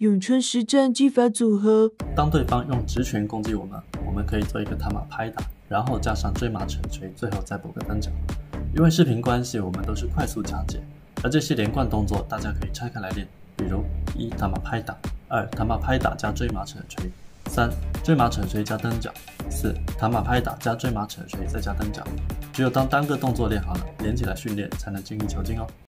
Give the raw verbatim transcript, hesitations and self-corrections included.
咏春实战技法组合。 当对方用直拳攻击我们，我们可以做一个塔马拍打，然后加上追马沉锤，最后再补个单脚。因为视频关系，我们都是快速讲解，而这些连贯动作大家可以拆开来练，比如一塔马拍打，二塔马拍打加追马沉锤，三追马沉锤加单脚，四塔马拍打加追马沉锤再加单脚。只有当单个动作练好了，连起来训练才能精益求精哦。